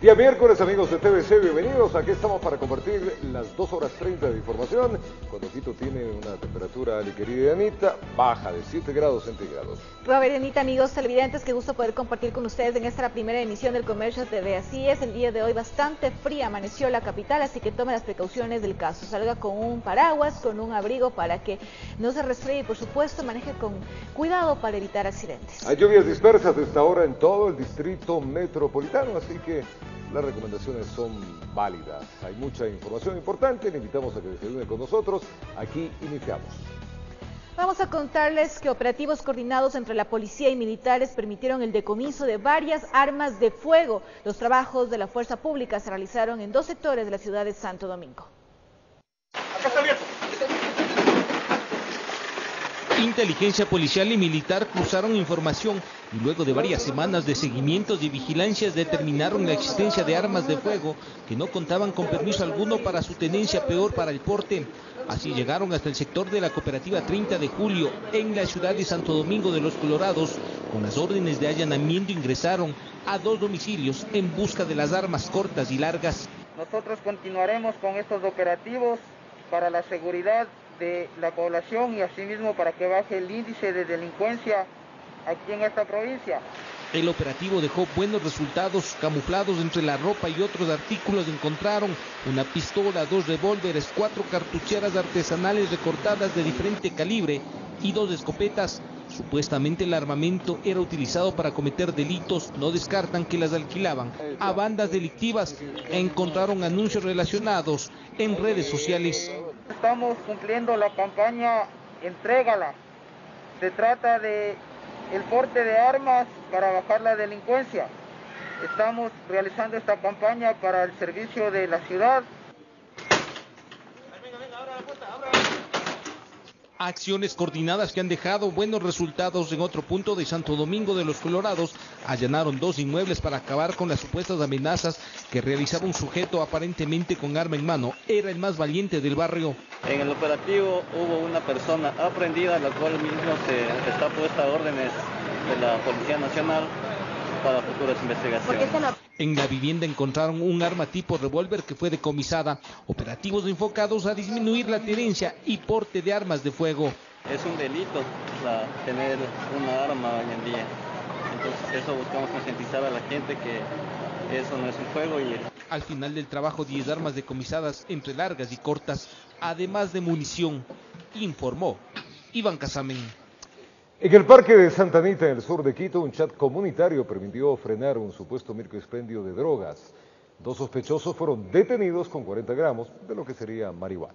Día miércoles, amigos de TVC, bienvenidos. Aquí estamos para compartir las 2 horas 30 de información. Cuando Quito tiene una temperatura, mi querida Anita, baja de 7 grados centígrados. Robert, Anita, amigos televidentes, qué gusto poder compartir con ustedes en esta primera emisión del Comercio TV. Así es, el día de hoy bastante fría amaneció la capital, así que tome las precauciones del caso. Salga con un paraguas, con un abrigo para que no se resfríe y, por supuesto, maneje con cuidado para evitar accidentes. Hay lluvias dispersas de esta hora en todo el distrito metropolitano, así que las recomendaciones son válidas. Hay mucha información importante, le invitamos a que desayune con nosotros. Aquí iniciamos. Vamos a contarles que operativos coordinados entre la policía y militares permitieron el decomiso de varias armas de fuego. Los trabajos de la fuerza pública se realizaron en 2 sectores de la ciudad de Santo Domingo. Acá está abierto. Inteligencia policial y militar cruzaron información y luego de varias semanas de seguimientos y vigilancias determinaron la existencia de armas de fuego que no contaban con permiso alguno para su tenencia, peor para el porte. Así llegaron hasta el sector de la cooperativa 30 de julio en la ciudad de Santo Domingo de los Colorados. Con las órdenes de allanamiento ingresaron a 2 domicilios en busca de las armas cortas y largas. Nosotros continuaremos con estos operativos para la seguridad de la población y asimismo para que baje el índice de delincuencia aquí en esta provincia. El operativo dejó buenos resultados. Camuflados entre la ropa y otros artículos encontraron una pistola, 2 revólveres, 4 cartucheras artesanales recortadas de diferente calibre y 2 escopetas. Supuestamente el armamento era utilizado para cometer delitos. No descartan que las alquilaban a bandas delictivas. Encontraron anuncios relacionados en redes sociales. Estamos cumpliendo la campaña Entrégala. Se trata de el porte de armas para bajar la delincuencia. Estamos realizando esta campaña para el servicio de la ciudad. Acciones coordinadas que han dejado buenos resultados en otro punto de Santo Domingo de los Colorados. Allanaron 2 inmuebles para acabar con las supuestas amenazas que realizaba un sujeto aparentemente con arma en mano. Era el más valiente del barrio. En el operativo hubo una persona aprendida, la cual mismo se está puesta a órdenes de la Policía Nacional para futuras investigaciones. En la vivienda encontraron un arma tipo revólver que fue decomisada. Operativos enfocados a disminuir la tenencia y porte de armas de fuego. Es un delito tener una arma hoy en día. Entonces eso buscamos concientizar a la gente que eso no es un juego. Al final del trabajo, 10 armas decomisadas entre largas y cortas, además de munición, informó Iván Casamen. En el parque de Santa Anita, en el sur de Quito, un chat comunitario permitió frenar un supuesto microexpendio de drogas. 2 sospechosos fueron detenidos con 40 gramos de lo que sería marihuana.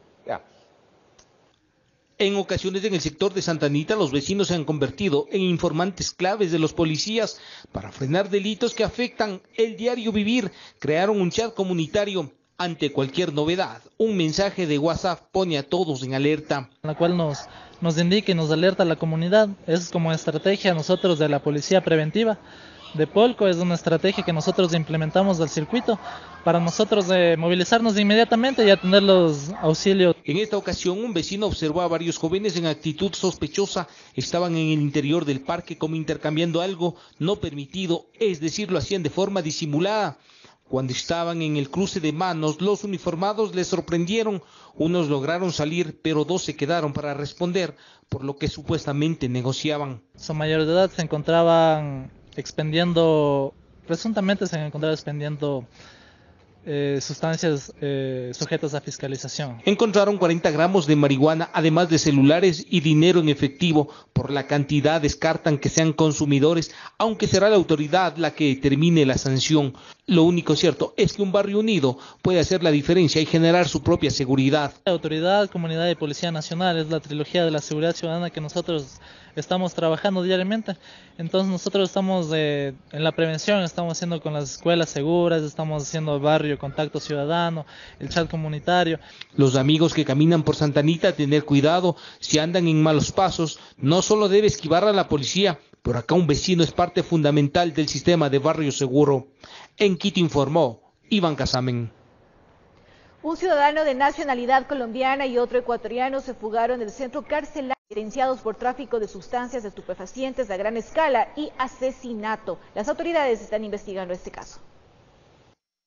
En ocasiones en el sector de Santa Anita, los vecinos se han convertido en informantes claves de los policías para frenar delitos que afectan el diario vivir. Crearon un chat comunitario. Ante cualquier novedad, un mensaje de WhatsApp pone a todos en alerta. La cual nos indica y nos alerta a la comunidad. Es como estrategia nosotros de la policía preventiva de Polco, es una estrategia que nosotros implementamos del circuito para nosotros movilizarnos inmediatamente y atender los auxilios. En esta ocasión, un vecino observó a varios jóvenes en actitud sospechosa. Estaban en el interior del parque como intercambiando algo no permitido, es decir, lo hacían de forma disimulada. Cuando estaban en el cruce de manos, los uniformados les sorprendieron. Unos lograron salir, pero 2 se quedaron para responder, por lo que supuestamente negociaban. Son mayores de edad, se encontraban presuntamente expendiendo sustancias sujetas a fiscalización. Encontraron 40 gramos de marihuana, además de celulares y dinero en efectivo. Por la cantidad descartan que sean consumidores, aunque será la autoridad la que determine la sanción. Lo único cierto es que un barrio unido puede hacer la diferencia y generar su propia seguridad. La autoridad, comunidad y Policía Nacional es la trilogía de la seguridad ciudadana que nosotros estamos trabajando diariamente. Entonces nosotros estamos en la prevención, estamos haciendo con las escuelas seguras, estamos haciendo barrio, contacto ciudadano, el chat comunitario. Los amigos que caminan por Santa Anita, tener cuidado. Si andan en malos pasos, no solo debe esquivar a la policía, pero acá un vecino es parte fundamental del sistema de barrio seguro. En Quito informó Iván Casamen. Un ciudadano de nacionalidad colombiana y otro ecuatoriano se fugaron del centro carcelario sentenciados por tráfico de sustancias estupefacientes a gran escala y asesinato. Las autoridades están investigando este caso.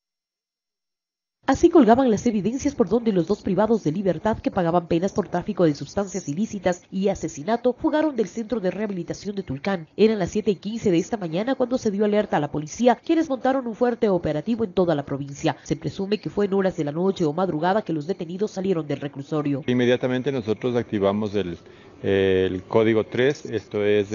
Así colgaban las evidencias por donde los dos privados de libertad que pagaban penas por tráfico de sustancias ilícitas y asesinato fugaron del centro de rehabilitación de Tulcán. Eran las 7:15 de esta mañana cuando se dio alerta a la policía, quienes montaron un fuerte operativo en toda la provincia. Se presume que fue en horas de la noche o madrugada que los detenidos salieron del reclusorio. Inmediatamente nosotros activamos el código 3, esto es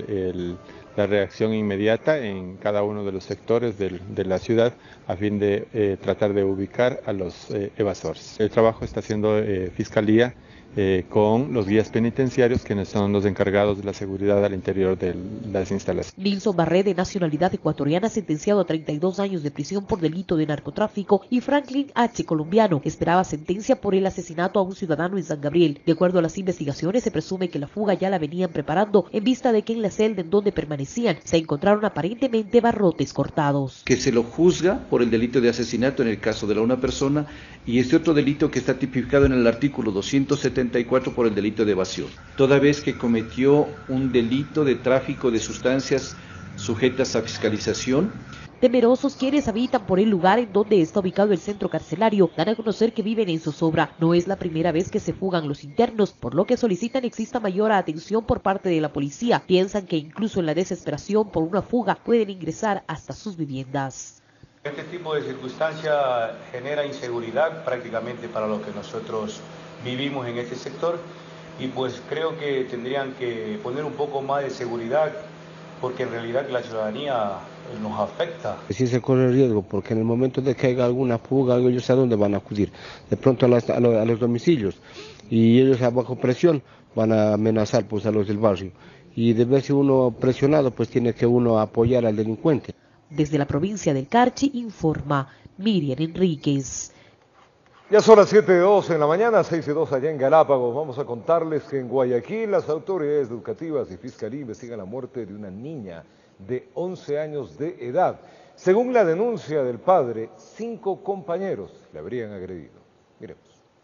la reacción inmediata en cada uno de los sectores de la ciudad a fin de tratar de ubicar a los evasores. El trabajo está haciendo Fiscalía con los guías penitenciarios, quienes son los encargados de la seguridad al interior de las instalaciones. Nilson Barré, de nacionalidad ecuatoriana, sentenciado a 32 años de prisión por delito de narcotráfico, y Franklin H., colombiano, esperaba sentencia por el asesinato a un ciudadano en San Gabriel. De acuerdo a las investigaciones, se presume que la fuga ya la venían preparando en vista de que en la celda en donde permanecían se encontraron aparentemente barrotes cortados. Que se lo juzga por el delito de asesinato en el caso de una persona, y este otro delito que está tipificado en el artículo 274 por el delito de evasión, toda vez que cometió un delito de tráfico de sustancias sujetas a fiscalización. Temerosos quienes habitan por el lugar en donde está ubicado el centro carcelario dan a conocer que viven en zozobra. No es la primera vez que se fugan los internos, por lo que solicitan exista mayor atención por parte de la policía. Piensan que incluso en la desesperación por una fuga pueden ingresar hasta sus viviendas. Este tipo de circunstancia genera inseguridad prácticamente para los que nosotros vivimos en este sector, y pues creo que tendrían que poner un poco más de seguridad, porque en realidad la ciudadanía nos afecta. Sí se corre riesgo, porque en el momento de que haya alguna fuga, ellos a dónde van a acudir, de pronto a los domicilios, y ellos a bajo presión van a amenazar pues a los del barrio, y de verse uno presionado pues tiene que uno apoyar al delincuente. Desde la provincia del Carchi informa Miriam Enríquez. Ya son las 7:02 en la mañana, 6:02 allá en Galápagos. Vamos a contarles que en Guayaquil las autoridades educativas y Fiscalía investigan la muerte de una niña de 11 años de edad. Según la denuncia del padre, 5 compañeros le habrían agredido. Miremos.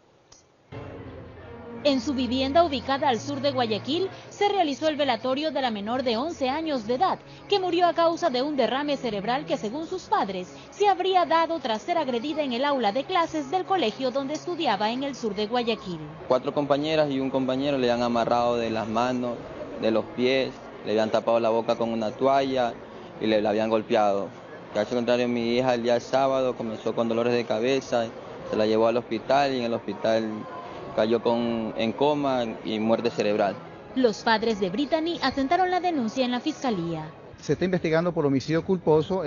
En su vivienda ubicada al sur de Guayaquil, se realizó el velatorio de la menor de 11 años de edad, que murió a causa de un derrame cerebral que, según sus padres, se habría dado tras ser agredida en el aula de clases del colegio donde estudiaba en el sur de Guayaquil. 4 compañeras y un compañero le han amarrado de las manos, de los pies, le habían tapado la boca con una toalla y le la habían golpeado. Caso contrario, mi hija el día sábado comenzó con dolores de cabeza, se la llevó al hospital y en el hospital cayó en coma y muerte cerebral. Los padres de Brittany asentaron la denuncia en la Fiscalía. Se está investigando por homicidio culposo,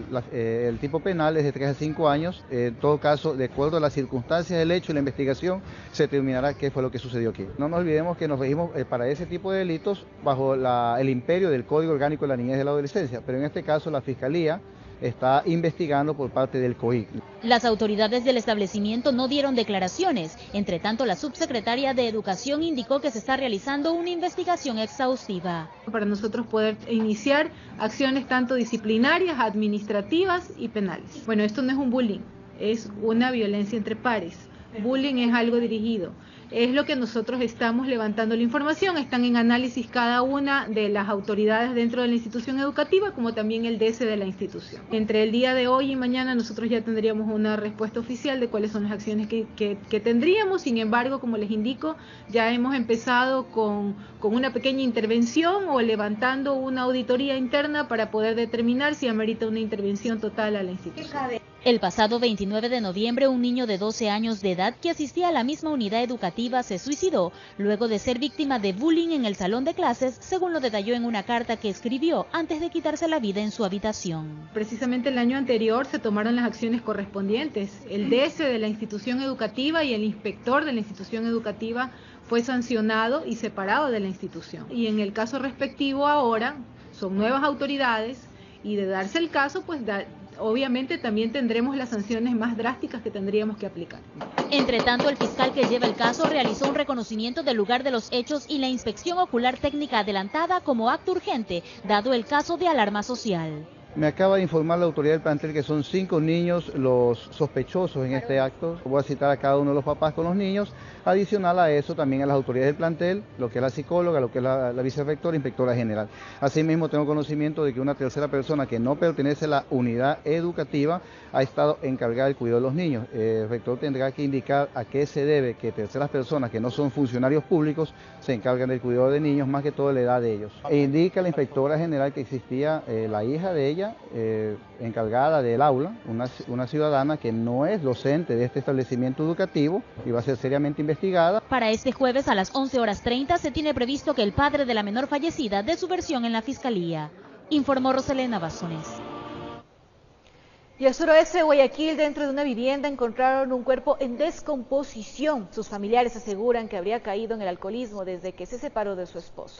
el tipo penal es de 3 a 5 años, en todo caso, de acuerdo a las circunstancias del hecho y la investigación, se determinará qué fue lo que sucedió aquí. No nos olvidemos que nos regimos para ese tipo de delitos bajo el imperio del Código Orgánico de la Niñez y de la Adolescencia, pero en este caso la Fiscalía está investigando por parte del COIC. Las autoridades del establecimiento no dieron declaraciones. Entre tanto, la subsecretaria de Educación indicó que se está realizando una investigación exhaustiva. Para nosotros poder iniciar acciones tanto disciplinarias, administrativas y penales. Bueno, esto no es un bullying, es una violencia entre pares. Bullying es algo dirigido. Es lo que nosotros estamos levantando la información, están en análisis cada una de las autoridades dentro de la institución educativa, como también el DC de la institución. Entre el día de hoy y mañana nosotros ya tendríamos una respuesta oficial de cuáles son las acciones que tendríamos. Sin embargo, como les indico, ya hemos empezado con una pequeña intervención o levantando una auditoría interna para poder determinar si amerita una intervención total a la institución. El pasado 29 de noviembre, un niño de 12 años de edad que asistía a la misma unidad educativa se suicidó luego de ser víctima de bullying en el salón de clases, según lo detalló en una carta que escribió antes de quitarse la vida en su habitación. Precisamente el año anterior se tomaron las acciones correspondientes. El DC de la institución educativa y el inspector de la institución educativa fue sancionado y separado de la institución. Y en el caso respectivo ahora son nuevas autoridades y de darse el caso, pues obviamente también tendremos las sanciones más drásticas que tendríamos que aplicar. Entre tanto, el fiscal que lleva el caso realizó un reconocimiento del lugar de los hechos y la inspección ocular técnica adelantada como acto urgente, dado el caso de alarma social. Me acaba de informar la autoridad del plantel que son 5 niños los sospechosos en este acto. Voy a citar a cada uno de los papás con los niños. Adicional a eso, también a las autoridades del plantel, lo que es la psicóloga, lo que es la vicerrectora, inspectora general. Asimismo, tengo conocimiento de que una tercera persona que no pertenece a la unidad educativa ha estado encargada del cuidado de los niños. El rector tendrá que indicar a qué se debe que terceras personas que no son funcionarios públicos se encargan del cuidado de niños, más que todo de la edad de ellos. E indica la inspectora general que existía la hija de ella, encargada del aula, una ciudadana que no es docente de este establecimiento educativo y va a ser seriamente investigada. Para este jueves a las 11:30 se tiene previsto que el padre de la menor fallecida dé su versión en la fiscalía, informó Roselena Bazones. Y al suroeste de Guayaquil, dentro de una vivienda, encontraron un cuerpo en descomposición. Sus familiares aseguran que habría caído en el alcoholismo desde que se separó de su esposa.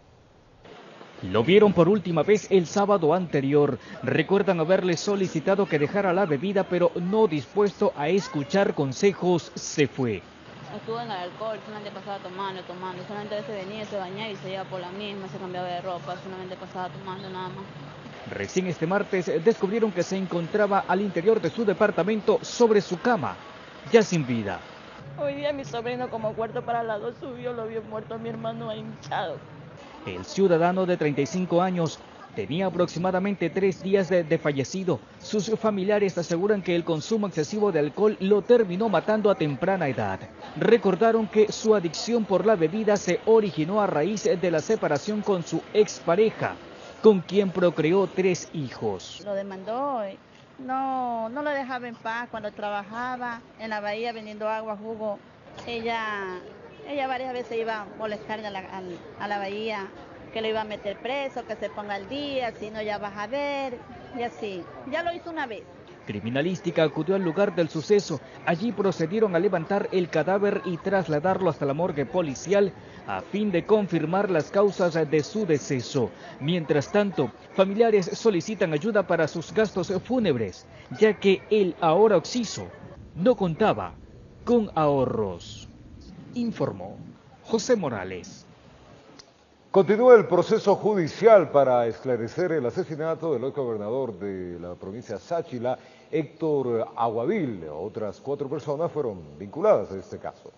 Lo vieron por última vez el sábado anterior. Recuerdan haberle solicitado que dejara la bebida, pero no dispuesto a escuchar consejos, se fue. Estuvo en el alcohol, solamente pasaba tomando, solamente a veces venía, se bañaba y se iba por la misma, se cambiaba de ropa, solamente pasaba tomando nada más. Recién este martes descubrieron que se encontraba al interior de su departamento sobre su cama, ya sin vida. Hoy día mi sobrino como cuarto para las 2 subió, lo vio muerto a mi hermano hinchado. El ciudadano de 35 años tenía aproximadamente 3 días de fallecido. Sus familiares aseguran que el consumo excesivo de alcohol lo terminó matando a temprana edad. Recordaron que su adicción por la bebida se originó a raíz de la separación con su expareja, con quien procreó 3 hijos. Lo demandó, no lo dejaba en paz cuando trabajaba en la bahía vendiendo agua, jugo. Ella varias veces iba a molestarle a la bahía, que lo iba a meter preso, que se ponga al día, si no ya vas a ver, y así. Ya lo hizo una vez. Criminalística acudió al lugar del suceso. Allí procedieron a levantar el cadáver y trasladarlo hasta la morgue policial a fin de confirmar las causas de su deceso. Mientras tanto, familiares solicitan ayuda para sus gastos fúnebres, ya que el ahora occiso no contaba con ahorros. Informó José Morales. Continúa el proceso judicial para esclarecer el asesinato del hoy gobernador de la provincia Sáchila, Héctor Aguavil. Otras 4 personas fueron vinculadas a este caso.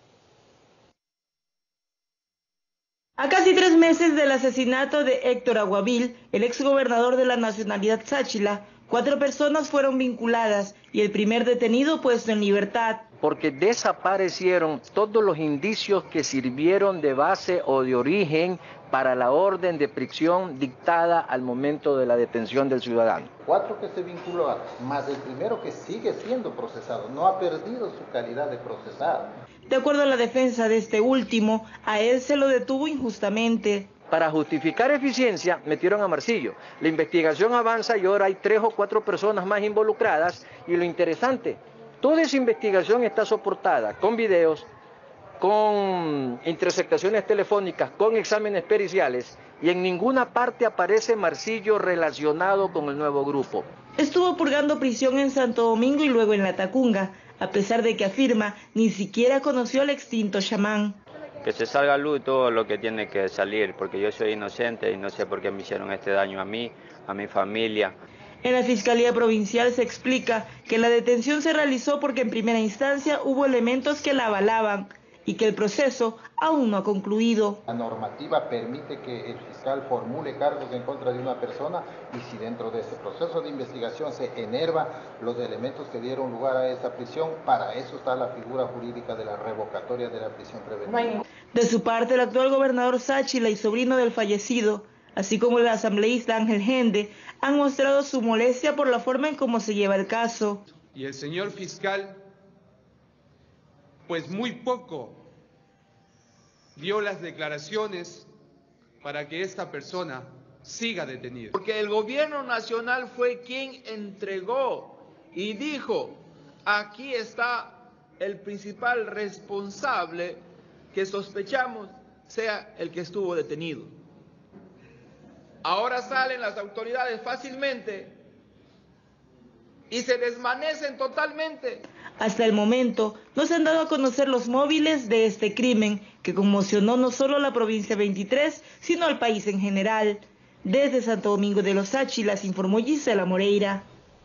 A casi 3 meses del asesinato de Héctor Aguavil, el exgobernador de la nacionalidad Sáchila, 4 personas fueron vinculadas y el primer detenido puesto en libertad. Porque desaparecieron todos los indicios que sirvieron de base o de origen para la orden de prisión dictada al momento de la detención del ciudadano. 4 que se vinculó, más el primero que sigue siendo procesado, no ha perdido su calidad de procesado. De acuerdo a la defensa de este último, a él se lo detuvo injustamente. Para justificar eficiencia, metieron a Marcillo. La investigación avanza y ahora hay 3 o 4 personas más involucradas. Y lo interesante, toda esa investigación está soportada con videos, con interceptaciones telefónicas, con exámenes periciales, y en ninguna parte aparece Marcillo relacionado con el nuevo grupo. Estuvo purgando prisión en Santo Domingo y luego en La Tacunga, a pesar de que afirma ni siquiera conoció al extinto chamán. Que se salga a luz todo lo que tiene que salir, porque yo soy inocente y no sé por qué me hicieron este daño a mí, a mi familia. En la Fiscalía Provincial se explica que la detención se realizó porque en primera instancia hubo elementos que la avalaban y que el proceso aún no ha concluido. La normativa permite que el fiscal formule cargos en contra de una persona y si dentro de ese proceso de investigación se enerva los elementos que dieron lugar a esa prisión, para eso está la figura jurídica de la revocatoria de la prisión preventiva. De su parte, el actual gobernador Sáchila y sobrino del fallecido, así como el asambleísta Ángel Gende, han mostrado su molestia por la forma en cómo se lleva el caso. Y el señor fiscal, pues muy poco dio las declaraciones para que esta persona siga detenida. Porque el gobierno nacional fue quien entregó y dijo, aquí está el principal responsable que sospechamos sea el que estuvo detenido. Ahora salen las autoridades fácilmente y se desvanecen totalmente. Hasta el momento no se han dado a conocer los móviles de este crimen que conmocionó no solo a la provincia 23, sino al país en general. Desde Santo Domingo de los Sáchilas informó Gisela Moreira.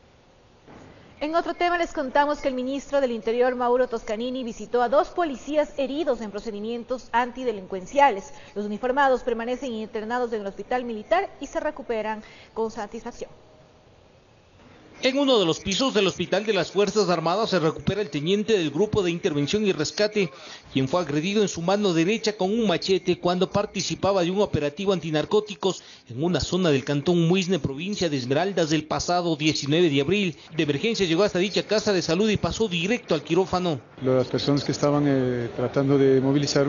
En otro tema les contamos que el ministro del Interior, Mauro Toscanini, visitó a 2 policías heridos en procedimientos antidelincuenciales. Los uniformados permanecen internados en el hospital militar y se recuperan con satisfacción. En uno de los pisos del Hospital de las Fuerzas Armadas se recupera el teniente del Grupo de Intervención y Rescate, quien fue agredido en su mano derecha con un machete cuando participaba de un operativo antinarcóticos en una zona del cantón Muisne, provincia de Esmeraldas, del pasado 19 de abril. De emergencia llegó hasta dicha casa de salud y pasó directo al quirófano. Las personas que estaban tratando de movilizar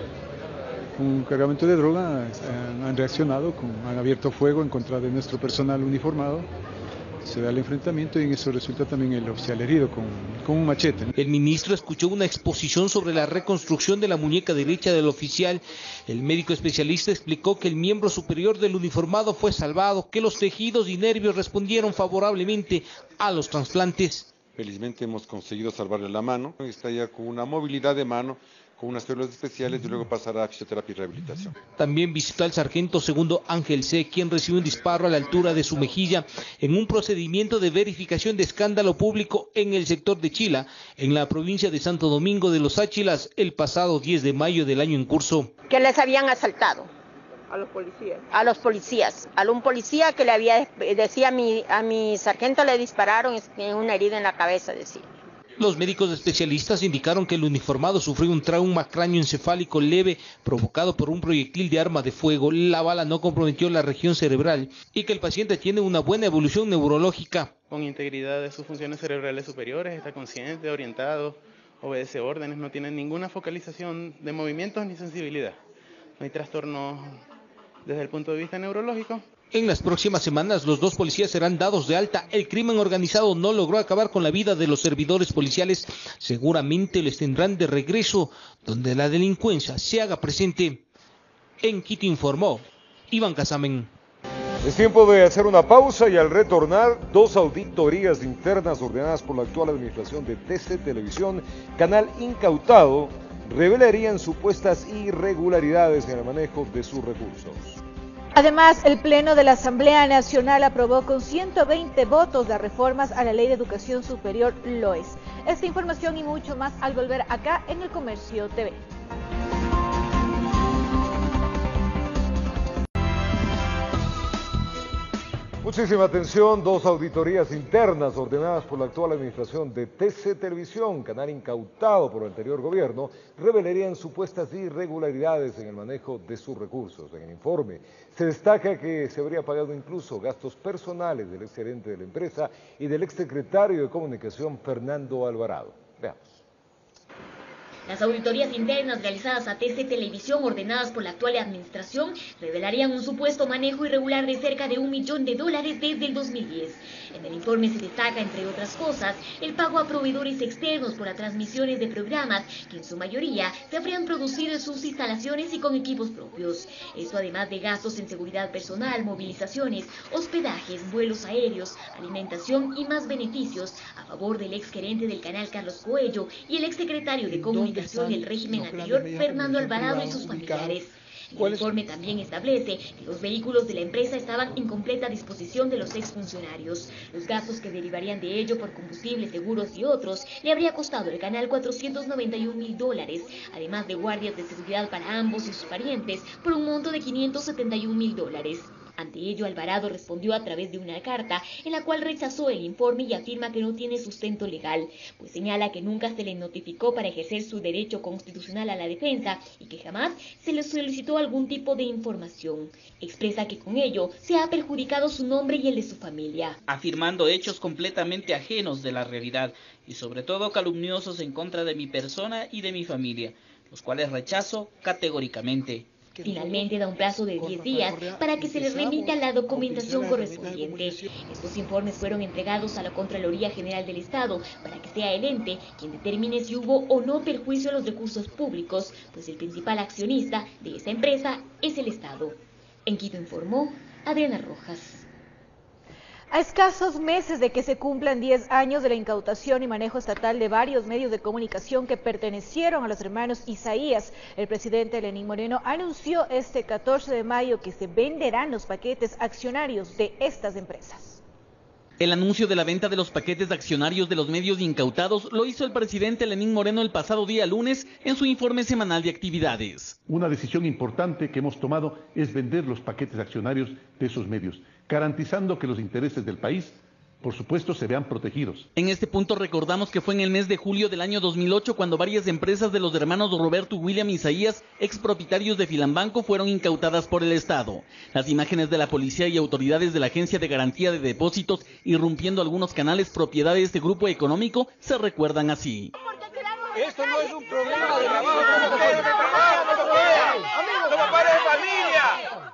un cargamento de droga han reaccionado, han abierto fuego en contra de nuestro personal uniformado. Se da el enfrentamiento y en eso resulta también el oficial herido con un machete. El ministro escuchó una exposición sobre la reconstrucción de la muñeca derecha del oficial. El médico especialista explicó que el miembro superior del uniformado fue salvado, que los tejidos y nervios respondieron favorablemente a los trasplantes. Felizmente hemos conseguido salvarle la mano, está ya con una movilidad de mano, con unas células especiales y luego pasará a fisioterapia y rehabilitación. También visitó al sargento segundo Ángel C., quien recibió un disparo a la altura de su mejilla en un procedimiento de verificación de escándalo público en el sector de Chila, en la provincia de Santo Domingo de los Sáchilas, el pasado 10 de mayo del año en curso. Que les habían asaltado. A los policías. A los policías. A un policía que decía a mi sargento le dispararon en una herida en la cabeza, decía. Los médicos especialistas indicaron que el uniformado sufrió un trauma cráneoencefálico leve provocado por un proyectil de arma de fuego. La bala no comprometió la región cerebral y que el paciente tiene una buena evolución neurológica. Con integridad de sus funciones cerebrales superiores, está consciente, orientado, obedece órdenes, no tiene ninguna focalización de movimientos ni sensibilidad. No hay trastornos desde el punto de vista neurológico. En las próximas semanas los 2 policías serán dados de alta. El crimen organizado no logró acabar con la vida de los servidores policiales. Seguramente les tendrán de regreso donde la delincuencia se haga presente. En Quito informó Iván Casamen. Es tiempo de hacer una pausa y al retornar, 2 auditorías internas ordenadas por la actual administración de TC Televisión, canal incautado, revelarían supuestas irregularidades en el manejo de sus recursos. Además, el Pleno de la Asamblea Nacional aprobó con 120 votos las reformas a la Ley de Educación Superior LOES. Esta información y mucho más al volver acá en El Comercio TV. Muchísima atención, 2 auditorías internas ordenadas por la actual administración de TC Televisión, canal incautado por el anterior gobierno, revelarían supuestas irregularidades en el manejo de sus recursos. En el informe se destaca que se habría pagado incluso gastos personales del exgerente de la empresa y del exsecretario de Comunicación, Fernando Alvarado. Veamos. Las auditorías internas realizadas a TC Televisión, ordenadas por la actual administración, revelarían un supuesto manejo irregular de cerca de $1 millón desde el 2010. En el informe se destaca, entre otras cosas, el pago a proveedores externos por las transmisiones de programas que en su mayoría se habrían producido en sus instalaciones y con equipos propios. Esto además de gastos en seguridad personal, movilizaciones, hospedajes, vuelos aéreos, alimentación y más beneficios a favor del exgerente del canal Carlos Coello y el exsecretario de Comunicación del régimen anterior, Fernando Alvarado, y sus familiares. El informe también establece que los vehículos de la empresa estaban en completa disposición de los exfuncionarios. Los gastos que derivarían de ello por combustible, seguros y otros le habría costado al canal $491.000, además de guardias de seguridad para ambos y sus parientes por un monto de $571.000. Ante ello, Alvarado respondió a través de una carta en la cual rechazó el informe y afirma que no tiene sustento legal, pues señala que nunca se le notificó para ejercer su derecho constitucional a la defensa y que jamás se le solicitó algún tipo de información. Expresa que con ello se ha perjudicado su nombre y el de su familia, afirmando hechos completamente ajenos de la realidad y sobre todo calumniosos en contra de mi persona y de mi familia, los cuales rechazo categóricamente. Finalmente da un plazo de 10 días para que se les remita la documentación correspondiente. Estos informes fueron entregados a la Contraloría General del Estado para que sea el ente quien determine si hubo o no perjuicio a los recursos públicos, pues el principal accionista de esa empresa es el Estado. En Quito informó Adriana Rojas. A escasos meses de que se cumplan 10 años de la incautación y manejo estatal de varios medios de comunicación que pertenecieron a los hermanos Isaías, el presidente Lenín Moreno anunció este 14 de mayo que se venderán los paquetes accionarios de estas empresas. El anuncio de la venta de los paquetes accionarios de los medios incautados lo hizo el presidente Lenín Moreno el pasado día lunes en su informe semanal de actividades. Una decisión importante que hemos tomado es vender los paquetes accionarios de esos medios, garantizando que los intereses del país, por supuesto, se vean protegidos. En este punto recordamos que fue en el mes de julio del año 2008 cuando varias empresas de los hermanos Roberto y William Isaías, expropietarios de Filambanco, fueron incautadas por el Estado. Las imágenes de la policía y autoridades de la Agencia de Garantía de Depósitos irrumpiendo algunos canales propiedad de este grupo económico se recuerdan así. Esto no es un problema de trabajo como ustedes. Amigos, somos padres de familia.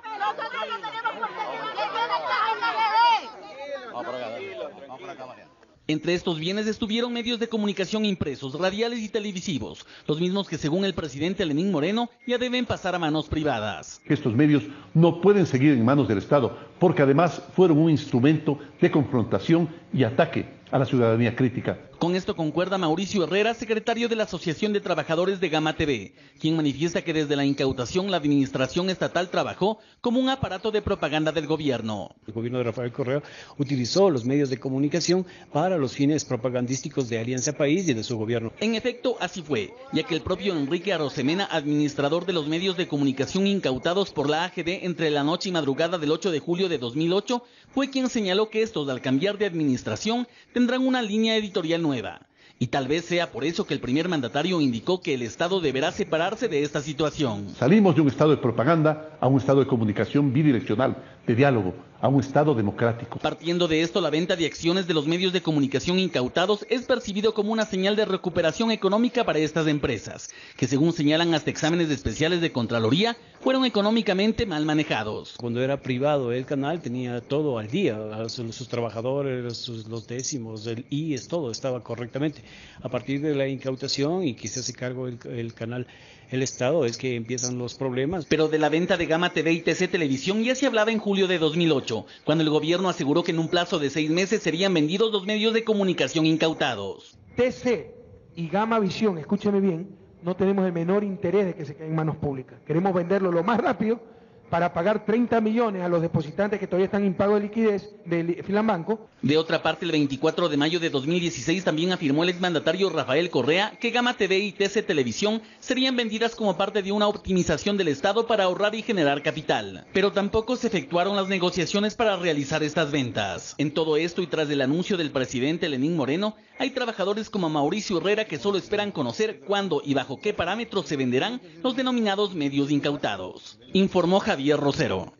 Entre estos bienes estuvieron medios de comunicación impresos, radiales y televisivos, los mismos que según el presidente Lenín Moreno ya deben pasar a manos privadas. Estos medios no pueden seguir en manos del Estado, porque además fueron un instrumento de confrontación y ataque a la ciudadanía crítica. Con esto concuerda Mauricio Herrera, secretario de la Asociación de Trabajadores de Gama TV, quien manifiesta que desde la incautación la administración estatal trabajó como un aparato de propaganda del gobierno. El gobierno de Rafael Correa utilizó los medios de comunicación para los fines propagandísticos de Alianza País y de su gobierno. En efecto, así fue, ya que el propio Enrique Arosemena, administrador de los medios de comunicación incautados por la AGD entre la noche y madrugada del 8 de julio de 2008, fue quien señaló que estos, al cambiar de administración, tendrán una línea editorial nueva. Y tal vez sea por eso que el primer mandatario indicó que el Estado deberá separarse de esta situación. Salimos de un estado de propaganda a un estado de comunicación bidireccional, de diálogo, a un estado democrático. Partiendo de esto, la venta de acciones de los medios de comunicación incautados es percibido como una señal de recuperación económica para estas empresas, que según señalan hasta exámenes especiales de Contraloría, fueron económicamente mal manejados. Cuando era privado el canal tenía todo al día, sus trabajadores, los décimos, el IES, todo estaba correctamente. A partir de la incautación y que se hace cargo el canal, el Estado, es que empiezan los problemas. Pero de la venta de Gama TV y TC Televisión ya se hablaba en julio de 2008, cuando el gobierno aseguró que en un plazo de 6 meses serían vendidos los medios de comunicación incautados. TC y Gama Visión, escúcheme bien, no tenemos el menor interés de que se queden en manos públicas. Queremos venderlo lo más rápido para pagar 30 millones a los depositantes que todavía están impago de liquidez de Filambanco. De otra parte, el 24 de mayo de 2016 también afirmó el exmandatario Rafael Correa que Gama TV y TC Televisión serían vendidas como parte de una optimización del Estado para ahorrar y generar capital. Pero tampoco se efectuaron las negociaciones para realizar estas ventas. En todo esto y tras el anuncio del presidente Lenín Moreno, hay trabajadores como Mauricio Herrera que solo esperan conocer cuándo y bajo qué parámetros se venderán los denominados medios incautados. Informó Javier Rosero.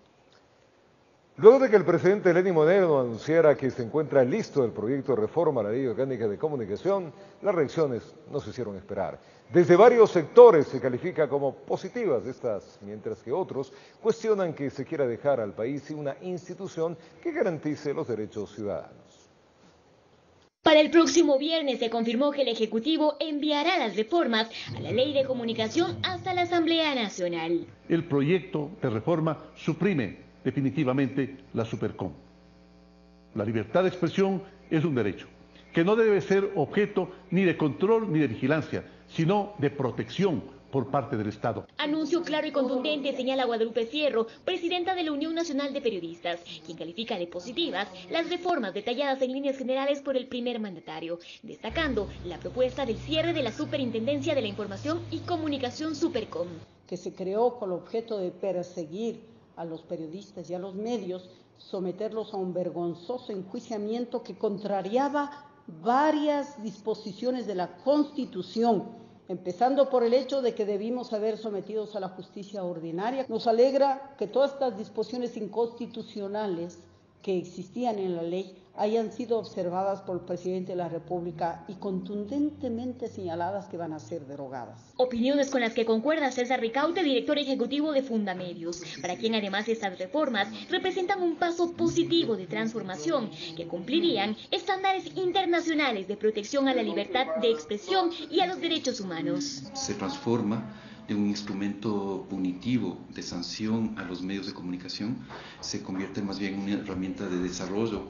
Luego de que el presidente Lenín Moreno anunciara que se encuentra listo el proyecto de reforma a la Ley Orgánica de Comunicación, las reacciones no se hicieron esperar. Desde varios sectores se califica como positivas estas, mientras que otros cuestionan que se quiera dejar al país sin una institución que garantice los derechos ciudadanos. Para el próximo viernes se confirmó que el Ejecutivo enviará las reformas a la Ley de Comunicación hasta la Asamblea Nacional. El proyecto de reforma suprime definitivamente la Supercom. La libertad de expresión es un derecho que no debe ser objeto ni de control ni de vigilancia, sino de protección por parte del Estado. Anuncio claro y contundente, señala Guadalupe Fierro, presidenta de la Unión Nacional de Periodistas, quien califica de positivas las reformas detalladas en líneas generales por el primer mandatario, destacando la propuesta del cierre de la Superintendencia de la Información y Comunicación Supercom. Que se creó con el objeto de perseguir a los periodistas y a los medios, someterlos a un vergonzoso enjuiciamiento que contrariaba varias disposiciones de la Constitución, empezando por el hecho de que debimos haber sometidos a la justicia ordinaria. Nos alegra que todas estas disposiciones inconstitucionales que existían en la ley hayan sido observadas por el presidente de la República y contundentemente señaladas que van a ser derogadas. Opiniones con las que concuerda César Ricaute, director ejecutivo de Fundamedios, para quien además estas reformas representan un paso positivo de transformación que cumplirían estándares internacionales de protección a la libertad de expresión y a los derechos humanos. Se transforma en un instrumento punitivo de sanción a los medios de comunicación, se convierte más bien en una herramienta de desarrollo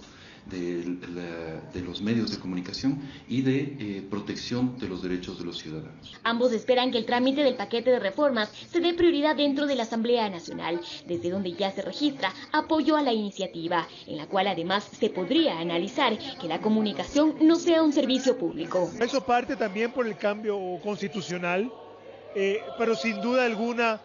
de los medios de comunicación y de protección de los derechos de los ciudadanos. Ambos esperan que el trámite del paquete de reformas se dé prioridad dentro de la Asamblea Nacional, desde donde ya se registra apoyo a la iniciativa, en la cual además se podría analizar que la comunicación no sea un servicio público. Eso parte también por el cambio constitucional, pero sin duda alguna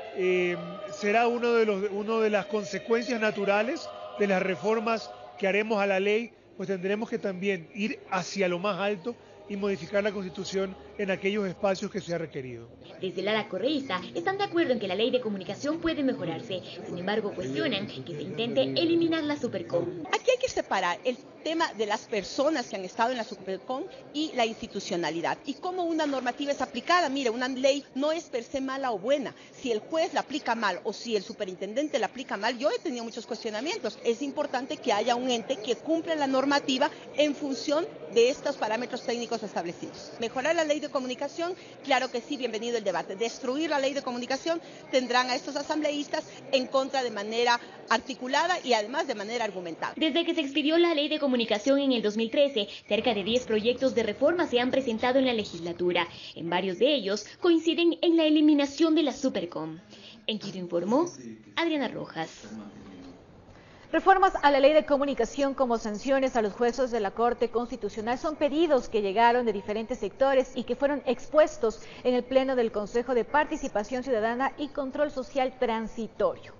será una de las consecuencias naturales de las reformas que haremos a la ley, pues tendremos que también ir hacia lo más alto y modificar la Constitución en aquellos espacios que sea requerido. Desde el ala correísta están de acuerdo en que la ley de comunicación puede mejorarse, sin embargo cuestionan que se intente eliminar la Supercom. Aquí hay que separar el tema de las personas que han estado en la Supercom y la institucionalidad y cómo una normativa es aplicada. Mire, una ley no es per se mala o buena. Si el juez la aplica mal o si el superintendente la aplica mal, yo he tenido muchos cuestionamientos. Es importante que haya un ente que cumpla la normativa en función de estos parámetros técnicos establecidos. Mejorar la ley de comunicación, claro que sí, bienvenido el debate. Destruir la ley de comunicación, tendrán a estos asambleístas en contra de manera articulada y además de manera argumentada. Desde que se expidió la ley de comunicación en el 2013, cerca de 10 proyectos de reforma se han presentado en la legislatura. En varios de ellos coinciden en la eliminación de la Supercom. En Quito informó Adriana Rojas. Reformas a la ley de comunicación como sanciones a los jueces de la Corte Constitucional son pedidos que llegaron de diferentes sectores y que fueron expuestos en el Pleno del Consejo de Participación Ciudadana y Control Social Transitorio.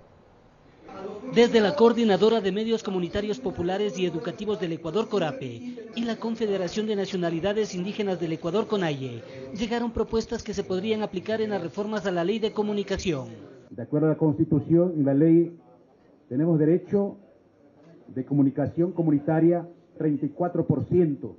Desde la Coordinadora de Medios Comunitarios Populares y Educativos del Ecuador, CORAPE, y la Confederación de Nacionalidades Indígenas del Ecuador, CONAIE, llegaron propuestas que se podrían aplicar en las reformas a la ley de comunicación. De acuerdo a la Constitución y la ley, tenemos derecho de comunicación comunitaria 34%,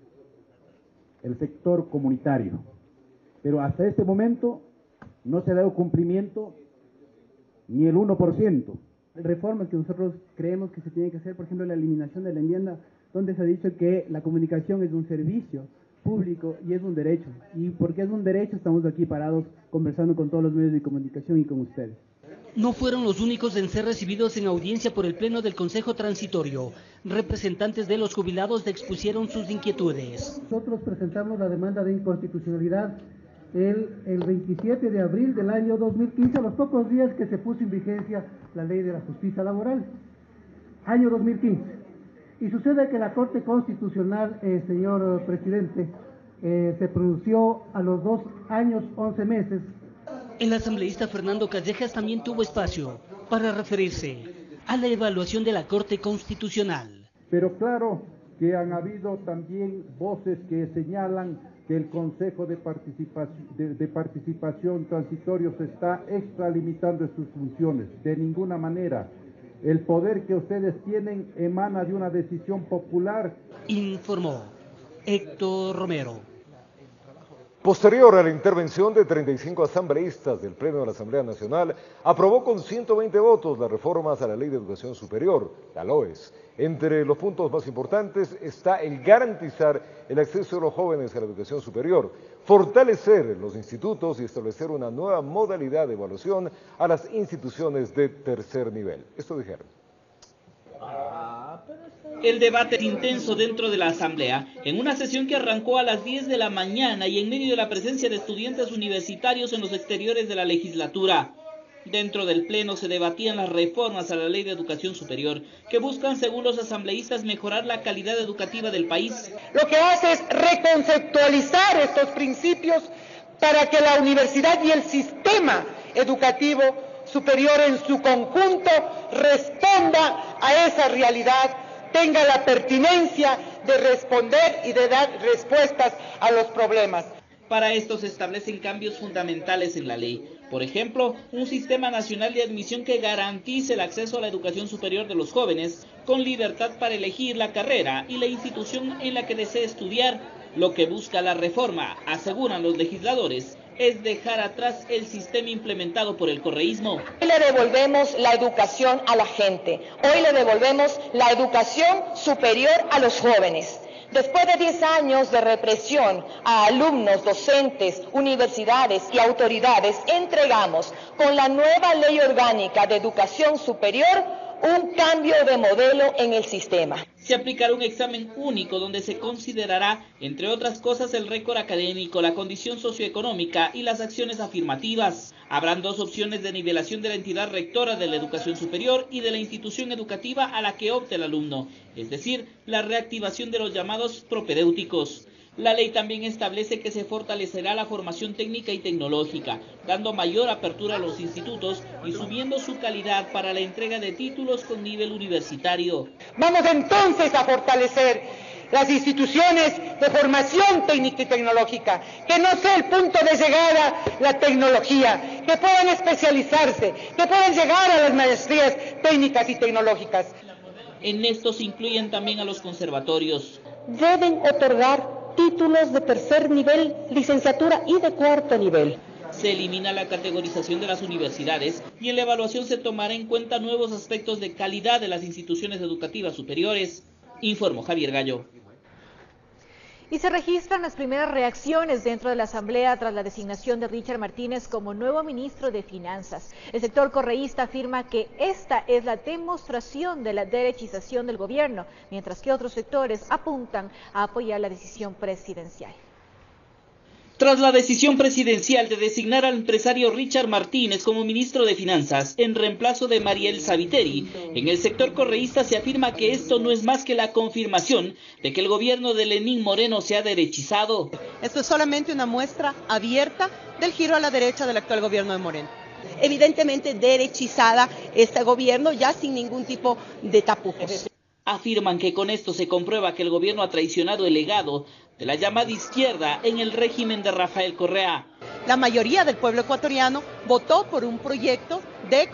el sector comunitario. Pero hasta este momento no se ha dado cumplimiento ni el 1%. Reformas que nosotros creemos que se tienen que hacer, por ejemplo, la eliminación de la enmienda, donde se ha dicho que la comunicación es un servicio público y es un derecho. Y porque es un derecho estamos aquí parados conversando con todos los medios de comunicación y con ustedes. No fueron los únicos en ser recibidos en audiencia por el Pleno del Consejo Transitorio. Representantes de los jubilados expusieron sus inquietudes. Nosotros presentamos la demanda de inconstitucionalidad el 27 de abril del año 2015, a los pocos días que se puso en vigencia la ley de la justicia laboral, año 2015. Y sucede que la Corte Constitucional, señor presidente, se pronunció a los 2 años 11 meses. El asambleísta Fernando Callejas también tuvo espacio para referirse a la evaluación de la Corte Constitucional. Pero claro que han habido también voces que señalan que el Consejo de Participación Transitorio se está extralimitando en sus funciones. De ninguna manera. El poder que ustedes tienen emana de una decisión popular. Informó Héctor Romero. Posterior a la intervención de 35 asambleístas del Pleno de la Asamblea Nacional, aprobó con 120 votos las reformas a la Ley de Educación Superior, la LOES. Entre los puntos más importantes está el garantizar el acceso de los jóvenes a la educación superior, fortalecer los institutos y establecer una nueva modalidad de evaluación a las instituciones de tercer nivel. Esto dijeron. El debate es intenso dentro de la Asamblea, en una sesión que arrancó a las 10 de la mañana y en medio de la presencia de estudiantes universitarios en los exteriores de la legislatura. Dentro del Pleno se debatían las reformas a la Ley de Educación Superior, que buscan, según los asambleístas, mejorar la calidad educativa del país. Lo que hace es reconceptualizar estos principios para que la universidad y el sistema educativo superior en su conjunto responda a esa realidad, tenga la pertinencia de responder y de dar respuestas a los problemas. Para esto se establecen cambios fundamentales en la ley. Por ejemplo, un sistema nacional de admisión que garantice el acceso a la educación superior de los jóvenes, con libertad para elegir la carrera y la institución en la que desee estudiar. Lo que busca la reforma, aseguran los legisladores, es dejar atrás el sistema implementado por el correísmo. Hoy le devolvemos la educación a la gente, hoy le devolvemos la educación superior a los jóvenes. Después de 10 años de represión a alumnos, docentes, universidades y autoridades, entregamos con la nueva Ley Orgánica de Educación Superior un cambio de modelo en el sistema. Se aplicará un examen único donde se considerará, entre otras cosas, el récord académico, la condición socioeconómica y las acciones afirmativas. Habrán 2 opciones de nivelación de la entidad rectora de la educación superior y de la institución educativa a la que opte el alumno, es decir, la reactivación de los llamados propedéuticos. La ley también establece que se fortalecerá la formación técnica y tecnológica, dando mayor apertura a los institutos y subiendo su calidad para la entrega de títulos con nivel universitario. Vamos entonces a fortalecer las instituciones de formación técnica y tecnológica, que no sea el punto de llegada la tecnología, que puedan especializarse, que puedan llegar a las maestrías técnicas y tecnológicas. En esto se incluyen también a los conservatorios. Deben otorgar títulos de tercer nivel, licenciatura y de 4º nivel. Se elimina la categorización de las universidades y en la evaluación se tomará en cuenta nuevos aspectos de calidad de las instituciones educativas superiores, informó Javier Gallo. Y se registran las primeras reacciones dentro de la Asamblea tras la designación de Richard Martínez como nuevo ministro de Finanzas. El sector correísta afirma que esta es la demostración de la derechización del gobierno, mientras que otros sectores apuntan a apoyar la decisión presidencial. Tras la decisión presidencial de designar al empresario Richard Martínez como ministro de Finanzas en reemplazo de Mariel Saviteri, en el sector correísta se afirma que esto no es más que la confirmación de que el gobierno de Lenín Moreno se ha derechizado. Esto es solamente una muestra abierta del giro a la derecha del actual gobierno de Moreno. Evidentemente derechizada este gobierno ya sin ningún tipo de tapujos. Afirman que con esto se comprueba que el gobierno ha traicionado el legado de la llamada izquierda en el régimen de Rafael Correa. La mayoría del pueblo ecuatoriano votó por un proyecto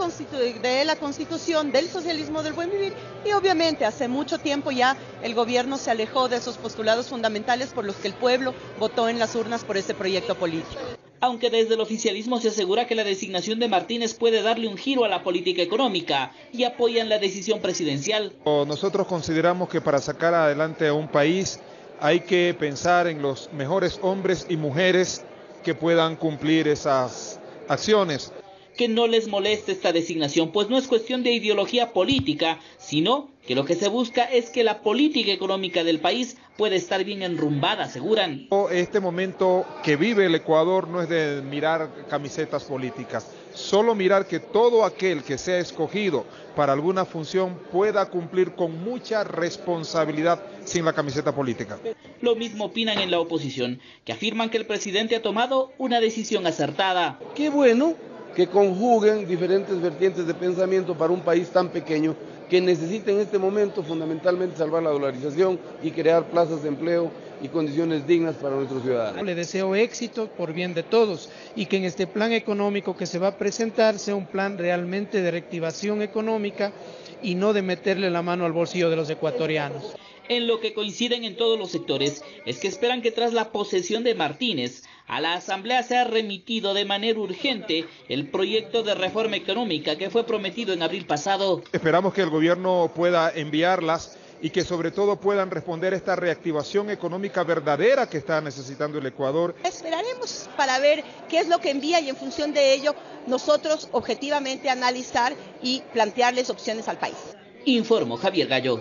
de la Constitución del socialismo del buen vivir y obviamente hace mucho tiempo ya el gobierno se alejó de esos postulados fundamentales por los que el pueblo votó en las urnas por ese proyecto político. Aunque desde el oficialismo se asegura que la designación de Martínez puede darle un giro a la política económica y apoyan la decisión presidencial. Nosotros consideramos que para sacar adelante a un país hay que pensar en los mejores hombres y mujeres que puedan cumplir esas acciones. Que no les moleste esta designación, pues no es cuestión de ideología política, sino que lo que se busca es que la política económica del país pueda estar bien enrumbada, aseguran. Este momento que vive el Ecuador no es de mirar camisetas políticas, solo mirar que todo aquel que sea escogido para alguna función pueda cumplir con mucha responsabilidad sin la camiseta política. Lo mismo opinan en la oposición, que afirman que el presidente ha tomado una decisión acertada. Qué bueno que conjuguen diferentes vertientes de pensamiento para un país tan pequeño que necesita en este momento fundamentalmente salvar la dolarización y crear plazas de empleo y condiciones dignas para nuestros ciudadanos. Le deseo éxito por bien de todos y que en este plan económico que se va a presentar sea un plan realmente de reactivación económica y no de meterle la mano al bolsillo de los ecuatorianos. En lo que coinciden en todos los sectores es que esperan que tras la posesión de Martínez, a la Asamblea sea remitido de manera urgente el proyecto de reforma económica que fue prometido en abril pasado. Esperamos que el gobierno pueda enviarlas y que sobre todo puedan responder a esta reactivación económica verdadera que está necesitando el Ecuador. Esperaremos para ver qué es lo que envía y en función de ello nosotros objetivamente analizar y plantearles opciones al país. Informó Javier Gallo.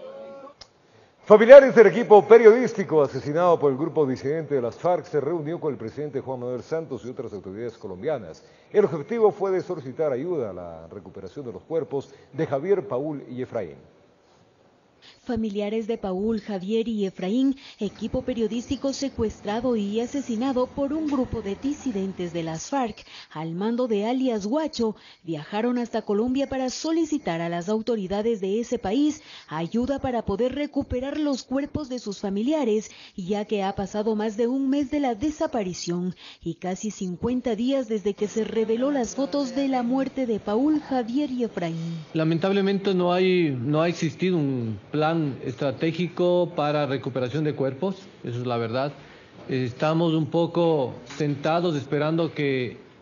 Familiares del equipo periodístico asesinado por el grupo disidente de las FARC se reunió con el presidente Juan Manuel Santos y otras autoridades colombianas. El objetivo fue de solicitar ayuda a la recuperación de los cuerpos de Javier, Paul y Efraín. Familiares de Paul, Javier y Efraín, equipo periodístico secuestrado y asesinado por un grupo de disidentes de las FARC, al mando de alias Guacho, viajaron hasta Colombia para solicitar a las autoridades de ese país ayuda para poder recuperar los cuerpos de sus familiares, ya que ha pasado más de un mes de la desaparición y casi 50 días desde que se reveló las fotos de la muerte de Paul, Javier y Efraín. Lamentablemente no ha existido un plan estratégico para recuperación de cuerpos, eso es la verdad. Estamos un poco sentados esperando que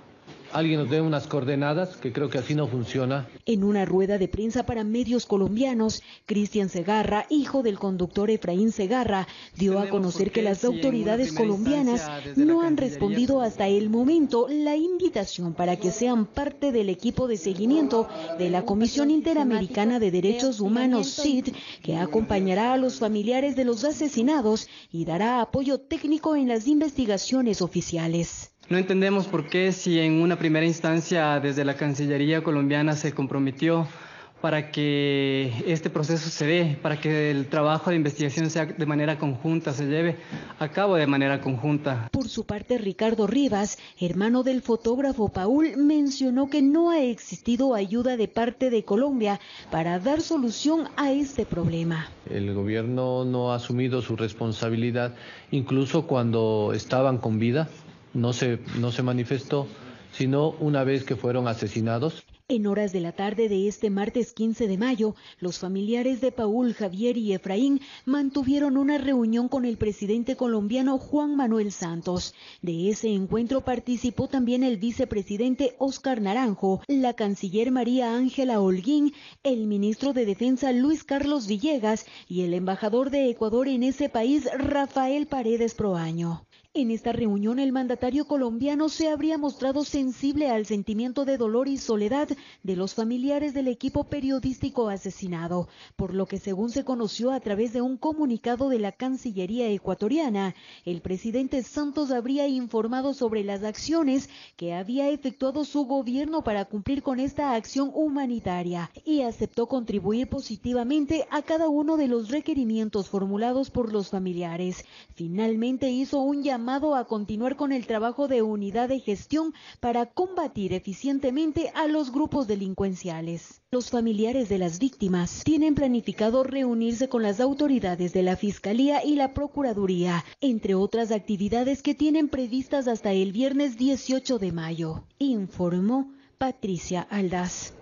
alguien nos dé unas coordenadas, que creo que así no funciona. En una rueda de prensa para medios colombianos, Cristian Segarra, hijo del conductor Efraín Segarra, dio a conocer que las autoridades colombianas no han respondido hasta el momento la invitación para que sean parte del equipo de seguimiento de la Comisión Interamericana de Derechos Humanos, CID, que acompañará a los familiares de los asesinados y dará apoyo técnico en las investigaciones oficiales. No entendemos por qué, si en una primera instancia desde la Cancillería colombiana se comprometió para que este proceso se dé, para que el trabajo de investigación sea de manera conjunta, se lleve a cabo de manera conjunta. Por su parte, Ricardo Rivas, hermano del fotógrafo Paul, mencionó que no ha existido ayuda de parte de Colombia para dar solución a este problema. El gobierno no ha asumido su responsabilidad, incluso cuando estaban con vida. No se manifestó, sino una vez que fueron asesinados. En horas de la tarde de este martes 15 de mayo, los familiares de Paul, Javier y Efraín mantuvieron una reunión con el presidente colombiano Juan Manuel Santos. De ese encuentro participó también el vicepresidente Óscar Naranjo, la canciller María Ángela Holguín, el ministro de Defensa Luis Carlos Villegas y el embajador de Ecuador en ese país, Rafael Paredes Proaño. En esta reunión, el mandatario colombiano se habría mostrado sensible al sentimiento de dolor y soledad de los familiares del equipo periodístico asesinado, por lo que, según se conoció a través de un comunicado de la Cancillería ecuatoriana, el presidente Santos habría informado sobre las acciones que había efectuado su gobierno para cumplir con esta acción humanitaria y aceptó contribuir positivamente a cada uno de los requerimientos formulados por los familiares. Finalmente hizo un llamado a continuar con el trabajo de unidad de gestión para combatir eficientemente a los grupos delincuenciales. Los familiares de las víctimas tienen planificado reunirse con las autoridades de la Fiscalía y la Procuraduría, entre otras actividades que tienen previstas hasta el viernes 18 de mayo, informó Patricia Aldaz.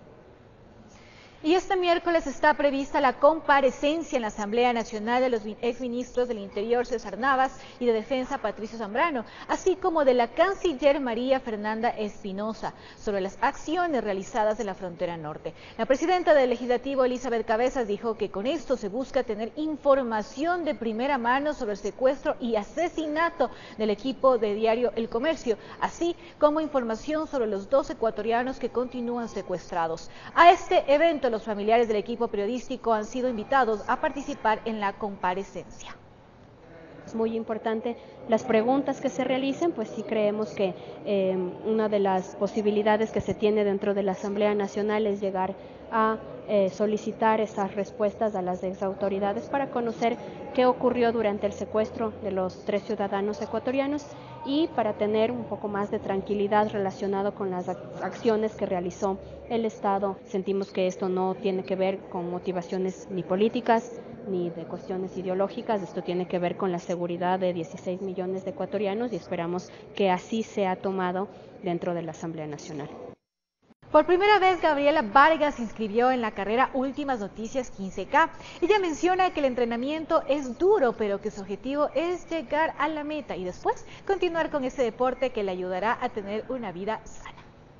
Y este miércoles está prevista la comparecencia en la Asamblea Nacional de los exministros del Interior César Navas y de Defensa Patricio Zambrano, así como de la canciller María Fernanda Espinosa, sobre las acciones realizadas en la frontera norte. La presidenta del Legislativo, Elizabeth Cabezas, dijo que con esto se busca tener información de primera mano sobre el secuestro y asesinato del equipo de diario El Comercio, así como información sobre los 2 ecuatorianos que continúan secuestrados. A este evento, los familiares del equipo periodístico han sido invitados a participar en la comparecencia. Es muy importante las preguntas que se realicen, pues sí creemos que una de las posibilidades que se tiene dentro de la Asamblea Nacional es llegar a solicitar esas respuestas a las exautoridades para conocer qué ocurrió durante el secuestro de los 3 ciudadanos ecuatorianos y para tener un poco más de tranquilidad relacionado con las acciones que realizó el Estado. Sentimos que esto no tiene que ver con motivaciones ni políticas ni de cuestiones ideológicas, esto tiene que ver con la seguridad de 16 millones de ecuatorianos y esperamos que así sea tomado dentro de la Asamblea Nacional. Por primera vez, Gabriela Vargas se inscribió en la carrera Últimas Noticias 15K. Ella menciona que el entrenamiento es duro, pero que su objetivo es llegar a la meta y después continuar con ese deporte que le ayudará a tener una vida sana.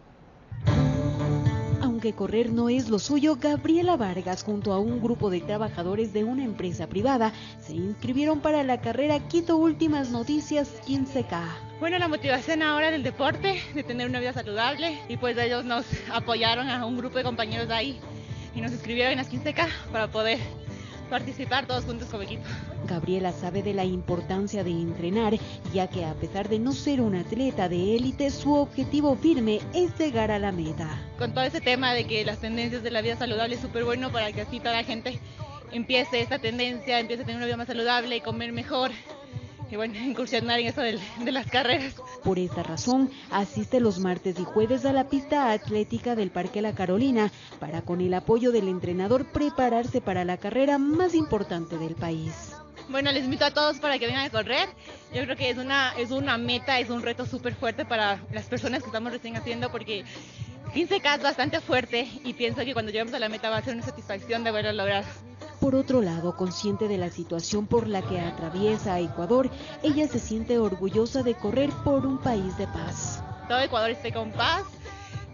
Aunque correr no es lo suyo, Gabriela Vargas, junto a un grupo de trabajadores de una empresa privada, se inscribieron para la carrera Quito Últimas Noticias 15K. Bueno, la motivación ahora del deporte, de tener una vida saludable, y pues ellos nos apoyaron a un grupo de compañeros de ahí y nos inscribieron en las 15K para poder participar todos juntos como equipo. Gabriela sabe de la importancia de entrenar, ya que a pesar de no ser una atleta de élite, su objetivo firme es llegar a la meta. Con todo ese tema de que las tendencias de la vida saludable es súper bueno para que así toda la gente empiece esta tendencia, empiece a tener una vida más saludable y comer mejor. Y bueno, incursionar en eso de las carreras. Por esta razón, asiste los martes y jueves a la pista atlética del Parque La Carolina para, con el apoyo del entrenador, prepararse para la carrera más importante del país. Bueno, les invito a todos para que vengan a correr. Yo creo que es una meta, es un reto súper fuerte para las personas que estamos recién haciendo, porque 15K es bastante fuerte y pienso que cuando lleguemos a la meta va a ser una satisfacción de haberlo logrado. Por otro lado, consciente de la situación por la que atraviesa Ecuador, ella se siente orgullosa de correr por un país de paz. Todo Ecuador esté con paz,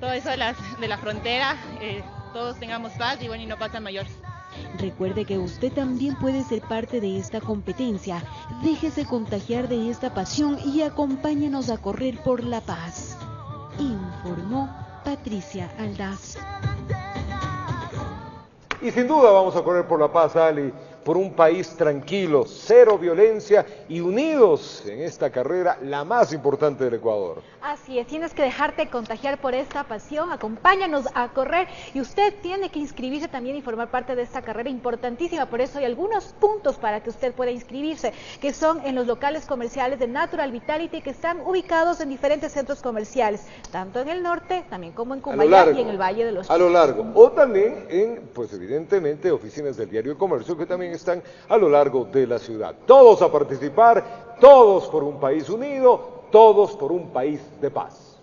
todo eso de la frontera, todos tengamos paz y bueno, y no pasa mayores. Recuerde que usted también puede ser parte de esta competencia. Déjese contagiar de esta pasión y acompáñenos a correr por la paz. Informó Patricia Aldaz. Y sin duda vamos a correr por la paz, Ali, por un país tranquilo, cero violencia y unidos en esta carrera, la más importante del Ecuador. Así es, tienes que dejarte contagiar por esta pasión, acompáñanos a correr y usted tiene que inscribirse también y formar parte de esta carrera importantísima. Por eso hay algunos puntos para que usted pueda inscribirse, que son en los locales comerciales de Natural Vitality, que están ubicados en diferentes centros comerciales, tanto en el norte, también como en Cumbayá y en el Valle de los Chicos. A lo largo, o también en, pues evidentemente, oficinas del Diario de Comercio, que también están a lo largo de la ciudad. Todos a participar, todos por un país unido, todos por un país de paz.